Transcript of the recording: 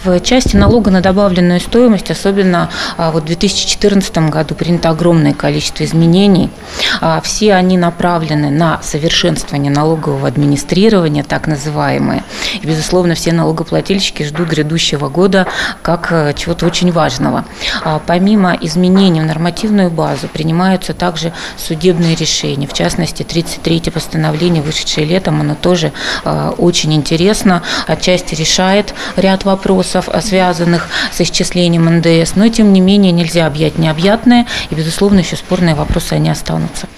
В части налога на добавленную стоимость, особенно вот в 2014 году, принято огромное количество изменений. Все они направлены на совершенствование налогового администрирования, так называемые. И, безусловно, все налогоплательщики ждут грядущего года как чего-то очень важного. Помимо изменений в нормативную базу принимаются также судебные решения. В частности, 33-е постановление, вышедшее летом, оно тоже очень интересно. Отчасти решает ряд вопросов, связанных с исчислением НДС, но тем не менее нельзя объять необъятное, и, безусловно, еще спорные вопросы они останутся.